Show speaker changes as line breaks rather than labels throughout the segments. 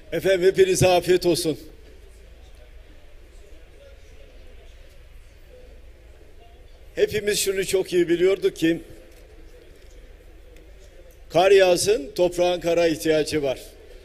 Efendim hepinize afiyet olsun. Hepimiz şunu çok iyi biliyorduk ki kar yağsın, toprağın kara ihtiyacı var.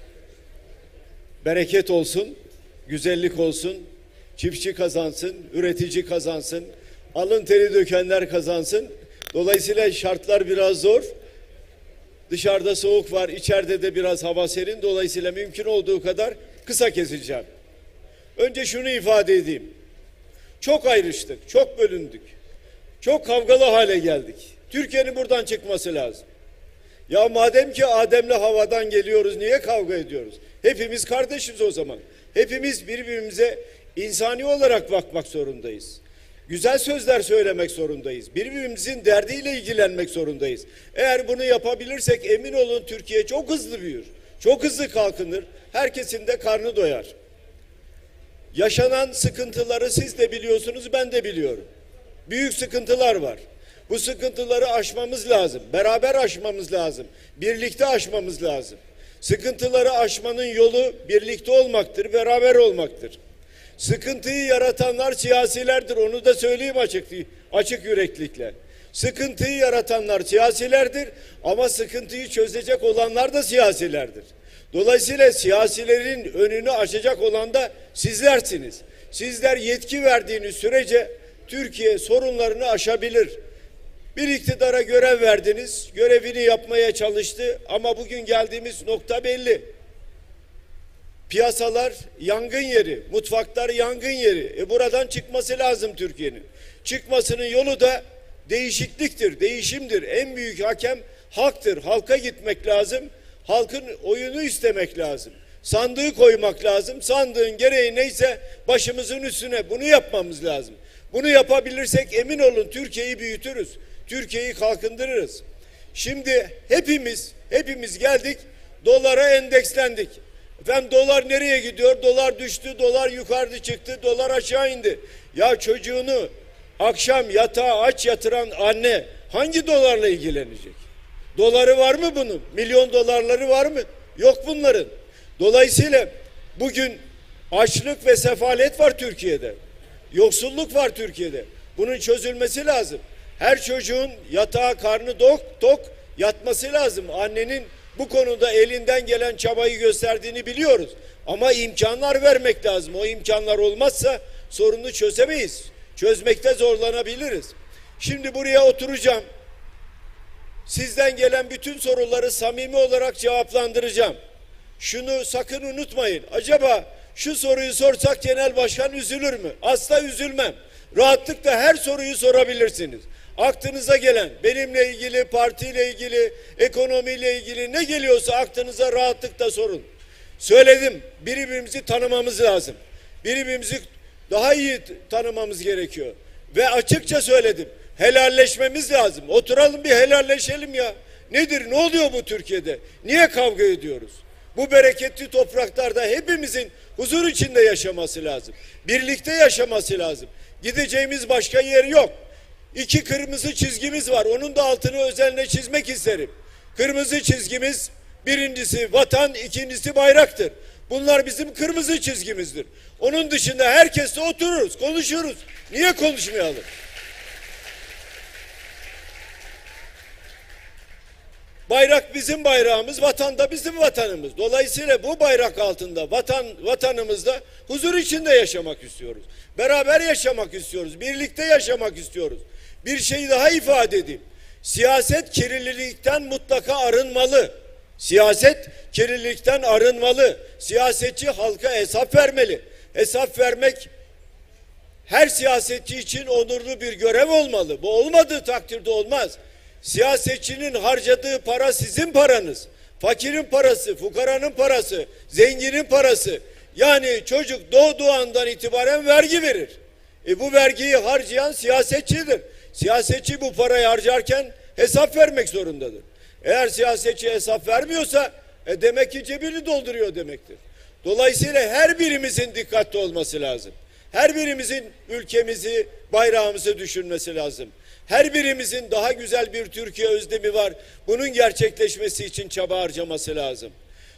Bereket olsun, güzellik olsun, çiftçi kazansın, üretici kazansın, alın teri dökenler kazansın. Dolayısıyla şartlar biraz zor. Dışarıda soğuk var, içeride de biraz hava serin. Dolayısıyla mümkün olduğu kadar kısa keseceğim. Önce şunu ifade edeyim. Çok ayrıştık, çok bölündük. Çok kavgalı hale geldik. Türkiye'nin buradan çıkması lazım. Ya madem ki Adem'le havadan geliyoruz, niye kavga ediyoruz? Hepimiz kardeşiz o zaman. Hepimiz birbirimize insani olarak bakmak zorundayız. Güzel sözler söylemek zorundayız. Birbirimizin derdiyle ilgilenmek zorundayız. Eğer bunu yapabilirsek emin olun Türkiye çok hızlı büyür. Çok hızlı kalkınır. Herkesin de karnı doyar. Yaşanan sıkıntıları siz de biliyorsunuz, ben de biliyorum. Büyük sıkıntılar var. Bu sıkıntıları aşmamız lazım. Beraber aşmamız lazım. Birlikte aşmamız lazım. Sıkıntıları aşmanın yolu birlikte olmaktır, beraber olmaktır. Sıkıntıyı yaratanlar siyasilerdir. Onu da söyleyeyim açık yüreklikle. Sıkıntıyı yaratanlar siyasilerdir ama sıkıntıyı çözecek olanlar da siyasilerdir. Dolayısıyla siyasilerin önünü açacak olan da sizlersiniz. Sizler yetki verdiğiniz sürece Türkiye sorunlarını aşabilir. Bir iktidara görev verdiniz, görevini yapmaya çalıştı ama bugün geldiğimiz nokta belli. Piyasalar yangın yeri, mutfaklar yangın yeri. Buradan çıkması lazım Türkiye'nin. Çıkmasının yolu da değişikliktir, değişimdir. En büyük hakem halktır. Halka gitmek lazım. Halkın oyunu istemek lazım. Sandığı koymak lazım. Sandığın gereği neyse başımızın üstüne bunu yapmamız lazım. Bunu yapabilirsek emin olun Türkiye'yi büyütürüz. Türkiye'yi kalkındırırız. Şimdi hepimiz geldik, dolara endekslendik. Efendim dolar nereye gidiyor? Dolar düştü, dolar yukarıda çıktı, dolar aşağı indi. Ya çocuğunu akşam yatağa aç yatıran anne hangi dolarla ilgilenecek? Doları var mı bunun? Milyon dolarları var mı? Yok bunların. Dolayısıyla bugün açlık ve sefalet var Türkiye'de. Yoksulluk var Türkiye'de. Bunun çözülmesi lazım. Her çocuğun yatağa karnı tok yatması lazım. Annenin bu konuda elinden gelen çabayı gösterdiğini biliyoruz. Ama imkanlar vermek lazım. O imkanlar olmazsa sorunu çözemeyiz. Çözmekte zorlanabiliriz. Şimdi buraya oturacağım. Sizden gelen bütün soruları samimi olarak cevaplandıracağım. Şunu sakın unutmayın. Acaba şu soruyu sorsak genel başkan üzülür mü? Asla üzülmem. Rahatlıkla her soruyu sorabilirsiniz. Aklınıza gelen, benimle ilgili, partiyle ilgili, ekonomiyle ilgili ne geliyorsa aklınıza rahatlıkla sorun. Söyledim, birbirimizi tanımamız lazım. Birbirimizi daha iyi tanımamız gerekiyor. Ve açıkça söyledim, helalleşmemiz lazım. Oturalım bir helalleşelim ya. Nedir, ne oluyor bu Türkiye'de? Niye kavga ediyoruz? Bu bereketli topraklarda hepimizin huzur içinde yaşaması lazım. Birlikte yaşaması lazım. Gideceğimiz başka yer yok. 2 kırmızı çizgimiz var. Onun da altını özenle çizmek isterim. Kırmızı çizgimiz birincisi vatan, ikincisi bayraktır. Bunlar bizim kırmızı çizgimizdir. Onun dışında herkesle otururuz, konuşuruz. Niye konuşmayalım? Bayrak bizim bayrağımız, vatan da bizim vatanımız. Dolayısıyla bu bayrak altında vatanımızda huzur içinde yaşamak istiyoruz. Beraber yaşamak istiyoruz. Birlikte yaşamak istiyoruz. Bir şey daha ifade edeyim. Siyaset kirlilikten mutlaka arınmalı. Siyaset kirlilikten arınmalı. Siyasetçi halka hesap vermeli. Hesap vermek her siyasetçi için onurlu bir görev olmalı. Bu olmadığı takdirde olmaz. Siyasetçinin harcadığı para sizin paranız. Fakirin parası, fukaranın parası, zenginin parası. Yani çocuk doğduğu andan itibaren vergi verir. Bu vergiyi harcayan siyasetçidir. Siyasetçi bu parayı harcarken hesap vermek zorundadır. Eğer siyasetçi hesap vermiyorsa demek ki cebini dolduruyor demektir. Dolayısıyla her birimizin dikkatli olması lazım. Her birimizin ülkemizi, bayrağımızı düşünmesi lazım. Her birimizin daha güzel bir Türkiye özlemi var. Bunun gerçekleşmesi için çaba harcaması lazım.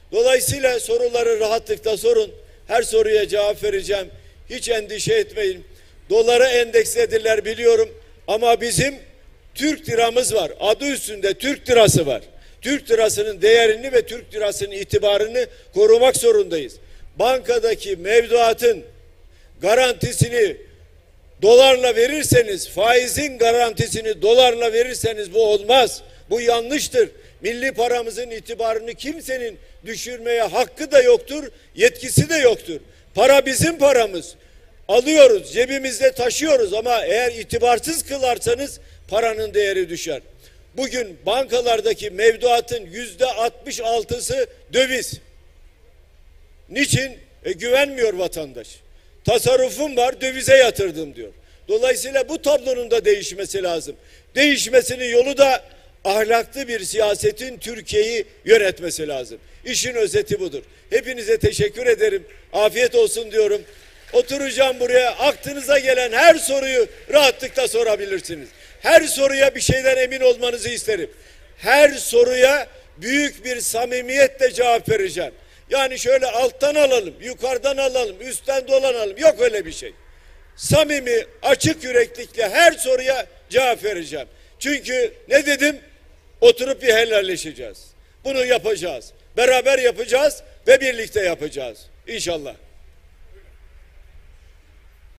Dolayısıyla soruları rahatlıkla sorun. Her soruya cevap vereceğim. Hiç endişe etmeyin. Dolara endekslediler biliyorum ama bizim Türk liramız var. Adı üstünde Türk lirası var. Türk lirasının değerini ve Türk lirasının itibarını korumak zorundayız. Bankadaki mevduatın garantisini dolarla verirseniz, faizin garantisini dolarla verirseniz bu olmaz. Bu yanlıştır. Milli paramızın itibarını kimsenin düşürmeye hakkı da yoktur, yetkisi de yoktur. Para bizim paramız. Alıyoruz, cebimizde taşıyoruz ama eğer itibarsız kılarsanız paranın değeri düşer. Bugün bankalardaki mevduatın %66'sı döviz. Niçin? Güvenmiyor vatandaş. Tasarrufum var, dövize yatırdım diyor. Dolayısıyla bu tablonun da değişmesi lazım. Değişmesinin yolu da ahlaklı bir siyasetin Türkiye'yi yönetmesi lazım. İşin özeti budur. Hepinize teşekkür ederim. Afiyet olsun diyorum. Oturacağım buraya. Aklınıza gelen her soruyu rahatlıkla sorabilirsiniz. Her soruya bir şeyden emin olmanızı isterim. Her soruya büyük bir samimiyetle cevap vereceğim. Yani şöyle alttan alalım, yukarıdan alalım, üstten dolanalım. Yok öyle bir şey. Samimi, açık yüreklikle her soruya cevap vereceğim. Çünkü ne dedim? Oturup bir helalleşeceğiz. Bunu yapacağız. Beraber yapacağız ve birlikte yapacağız. İnşallah.